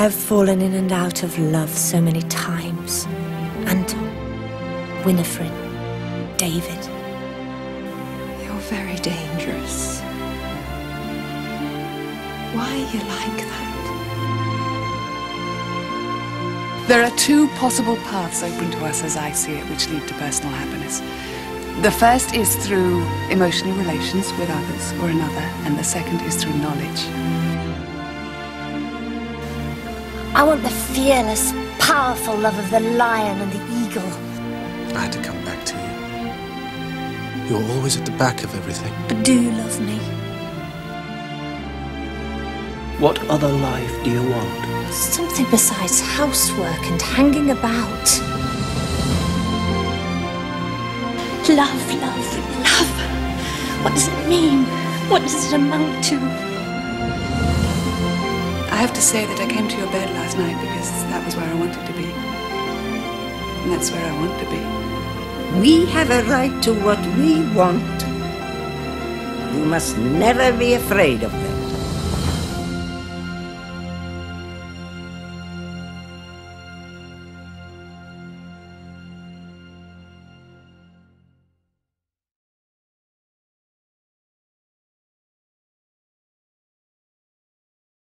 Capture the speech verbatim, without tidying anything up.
have fallen in and out of love so many times. And Winifred, David. You're very dangerous. Why are you like that? There are two possible paths open to us as I see it, which lead to personal happiness. The first is through emotional relations with others or another, and the second is through knowledge. I want the fearless, powerful love of the lion and the eagle. I had to come back to you. You're always at the back of everything. But do you love me? What other life do you want? Something besides housework and hanging about. Love, love, love. What does it mean? What does it amount to? I have to say that I came to your bed last night because that was where I wanted to be. And that's where I want to be. We have a right to what we want. You must never be afraid of them.